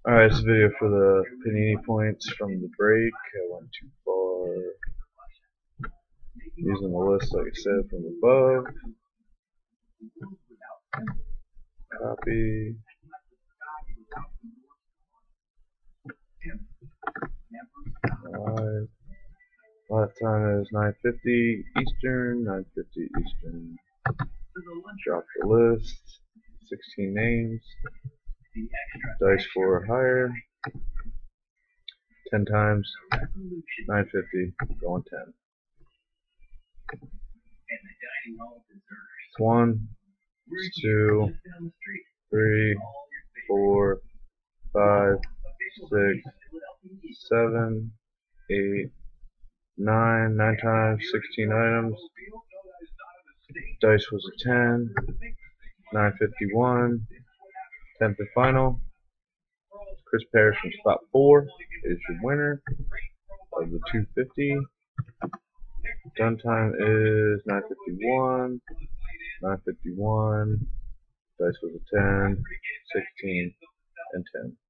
Alright, this video for the Panini points from the break. I went too far using the list like I said from above. Copy. Alright. Last time is 9:50 Eastern, 9:50 Eastern. Drop the list. 16 names. Dice 4 higher. 10 times. 950. Going 10. It's 1, 2, 3, 4, 5, 6, 7, 8, 9. 9 times, 16 items. Dice was a 10. 951. 10th and final. Chris Parrish from spot 4 is your winner of the 250. Done time is 951. 951. Dice was a 10, 16, and 10.